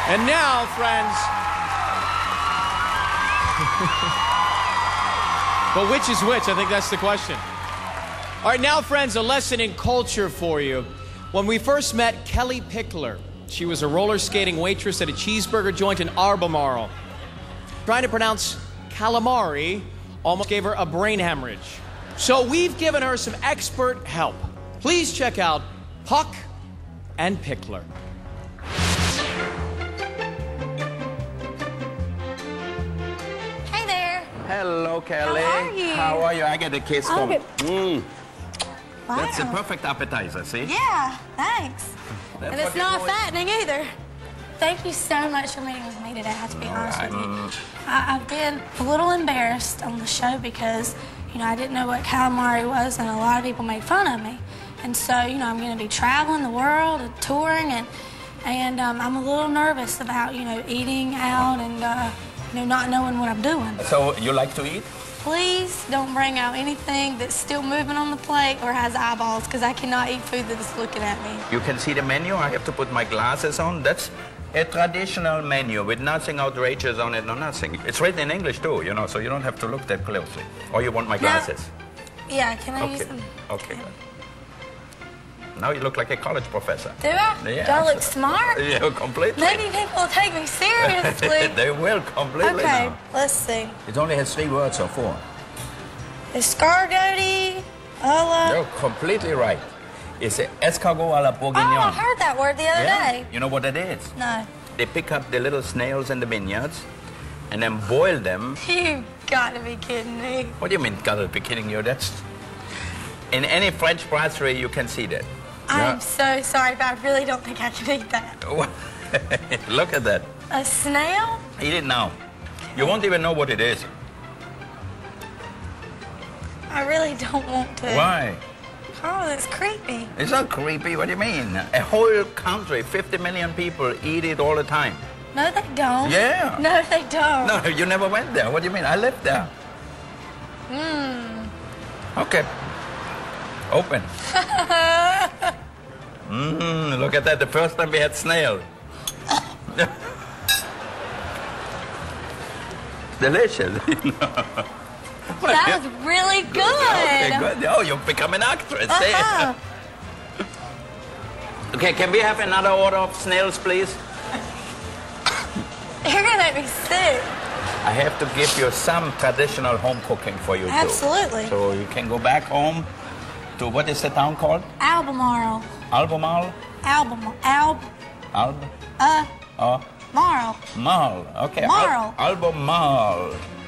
And now, friends... But which is which? I think that's the question. All right, now, friends, a lesson in culture for you. When we first met Kellie Pickler, she was a roller skating waitress at a cheeseburger joint in Albemarle. Trying to pronounce calamari almost gave her a brain hemorrhage. So we've given her some expert help. Please check out Puck and Pickler. Hey there. Hello, Kellie. How are you? How are you? I get a kiss from it. Wow. That's a perfect appetizer, see? Yeah, thanks. That's And it's not fattening either. Thank you so much for meeting with me today, I have to be honest with you. I've been a little embarrassed on the show because, you know, I didn't know what calamari was, and a lot of people made fun of me. And so, you know, I'm going to be traveling the world and touring, and I'm a little nervous about, you know, eating out and, you know, not knowing what I'm doing. So, you like to eat? Please don't bring out anything that's still moving on the plate or has eyeballs, because I cannot eat food that's looking at me. You can see the menu. I have to put my glasses on. That's a traditional menu with nothing outrageous on it or nothing. It's written in English too, you know, so you don't have to look that closely. Or you want my glasses? Yeah, can I use them? Okay. Now you look like a college professor. Do I? Yeah. Do I look smart? Yeah, completely. Maybe people will take me seriously. They will completely Okay, now. let's see. It only has 3 words or 4. Escargot a You're completely right. It's escargot à la Oh, bourguignon. I heard that word the other day. You know what it is? No. They pick up the little snails in the vineyards and then boil them. You got to be kidding me. What do you mean, gotta be kidding you? That's... In any French brasserie, you can see that. I'm so sorry, but I really don't think I can eat that. Look at that. A snail? Eat it now. You won't even know what it is. I really don't want to. Why? Oh, that's creepy. It's not creepy. What do you mean? A whole country, 50 million people eat it all the time. No, they don't. Yeah. No, they don't. No, you never went there. What do you mean? I lived there. Okay. Open. Look at that. The first time we had snail. Delicious. That was really good. Okay, good. Oh, you've become an actress. Okay, can we have another order of snails, please? You're going to make me sick. I have to give you some traditional home cooking for you, Absolutely. too. So you can go back home to, what is the town called? Albemarle. Albemarle? Marl. Marl. Okay. Marl. Albemarle.